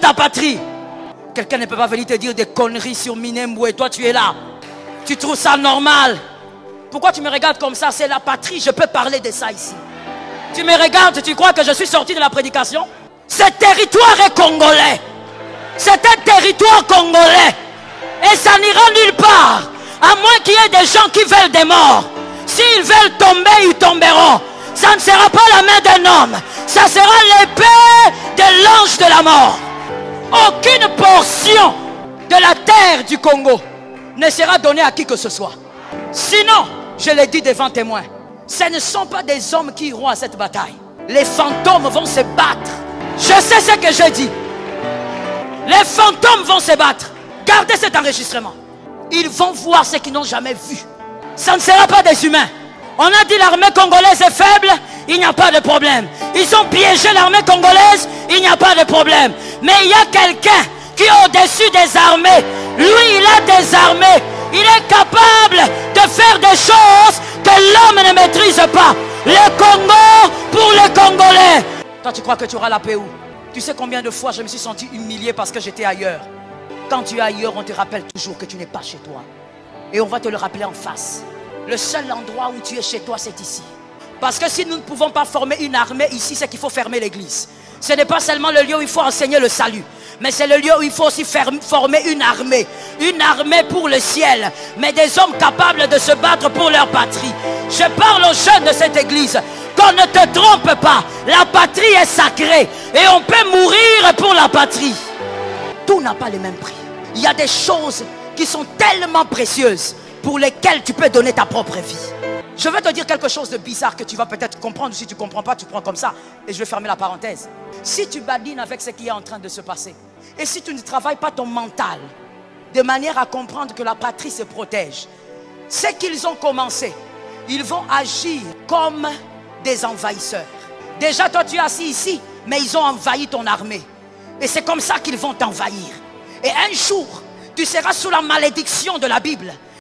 ta patrie. Quelqu'un ne peut pas venir te dire des conneries sur Minembwe et toi tu es là. Tu trouves ça normal? Pourquoi tu me regardes comme ça? C'est la patrie, je peux parler de ça ici. Tu me regardes, tu crois que je suis sorti de la prédication? Ce territoire est congolais. C'est un territoire congolais. Et ça n'ira nulle part. À moins qu'il y ait des gens qui veulent des morts. S'ils veulent tomber, ils tomberont. Ça ne sera pas la main d'un homme. Ça sera l'épée de l'ange de la mort. Aucune portion de la terre du Congo ne sera donnée à qui que ce soit. Sinon, je l'ai dit devant témoins, ce ne sont pas des hommes qui iront à cette bataille. Les fantômes vont se battre. Je sais ce que je dis. Les fantômes vont se battre. Gardez cet enregistrement. Ils vont voir ce qu'ils n'ont jamais vu. Ça ne sera pas des humains. On a dit l'armée congolaise est faible, il n'y a pas de problème. Ils ont piégé l'armée congolaise, il n'y a pas de problème. Mais il y a quelqu'un qui est au-dessus des armées. Lui, il a des armées. Il est capable de faire des choses que l'homme ne maîtrise pas. Le Congo pour les Congolais. Toi, tu crois que tu auras la paix où? Tu sais combien de fois je me suis senti humilié parce que j'étais ailleurs. Quand tu es ailleurs, on te rappelle toujours que tu n'es pas chez toi. Et on va te le rappeler en face. Le seul endroit où tu es chez toi, c'est ici. Parce que si nous ne pouvons pas former une armée ici, c'est qu'il faut fermer l'église. Ce n'est pas seulement le lieu où il faut enseigner le salut, mais c'est le lieu où il faut aussi former une armée. Une armée pour le ciel, mais des hommes capables de se battre pour leur patrie. Je parle aux jeunes de cette église. Qu'on ne te trompe pas, la patrie est sacrée et on peut mourir pour la patrie. Tout n'a pas le même prix. Il y a des choses qui sont tellement précieuses pour lesquelles tu peux donner ta propre vie. Je vais te dire quelque chose de bizarre que tu vas peut-être comprendre. Si tu ne comprends pas, tu prends comme ça. Et je vais fermer la parenthèse. Si tu badines avec ce qui est en train de se passer, et si tu ne travailles pas ton mental de manière à comprendre que la patrie se protège, ce qu'ils ont commencé, ils vont agir comme des envahisseurs. Déjà, toi, tu es assis ici, mais ils ont envahi ton armée. Et c'est comme ça qu'ils vont t'envahir. Et un jour, tu seras sous la malédiction de la Bible.